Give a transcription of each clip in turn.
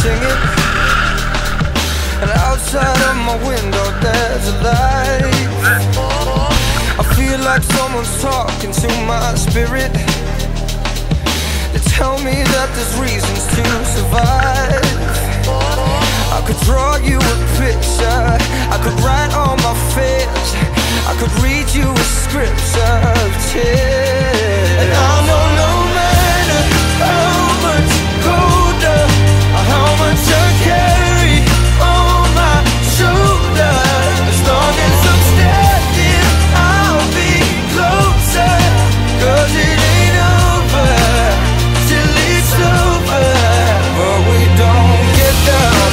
singing, and outside of my window there's a light. I feel like someone's talking to my spirit. They tell me that there's reasons to survive. I could draw you a picture, I could write all my fears, I could read you a script of tears. And I know no matter how much colder, or how much I carry on my shoulder, as long as I'm standing, I'll be closer. 'Cause it ain't over till it's over. But we don't get down,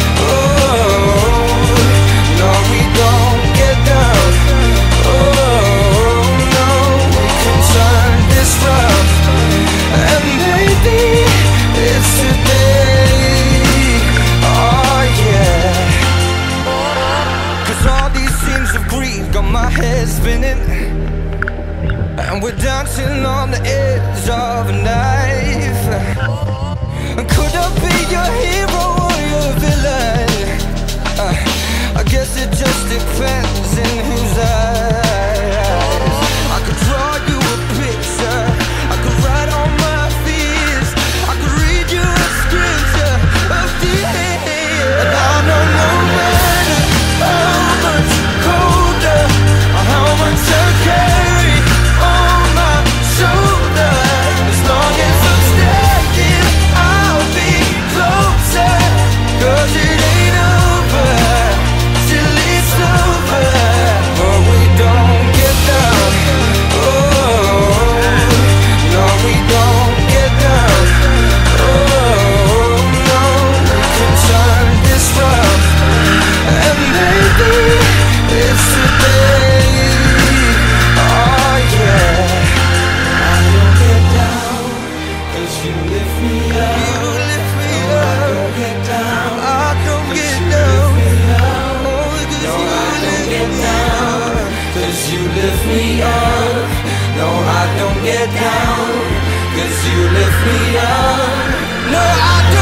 oh, no, we don't get down, oh, no. We can turn this round, and maybe it's today, oh yeah. 'Cause all these scenes of grief got my head spinning, and we're dancing on the edge of a knife. Could I be your hero or your villain? I guess it just depends in whose eyes. I could draw you a picture, I could write all my fears, I could read you a scripture of the air. And I know no matter how much colder, or how much I carry on my shoulder, as long as I'm standing, I'll be closer. 'Cause it ain't over till it's over. But we don't get down, oh, no, we don't get down, oh, no. We can turn this round, and maybe it's today, oh yeah. I don't get down, 'cause you lift me up. You lift me up. I don't get down, I don't get down, oh, 'cause you lift me up. 'Cause you lift me up. No, I don't get down, 'cause you lift me up. No, I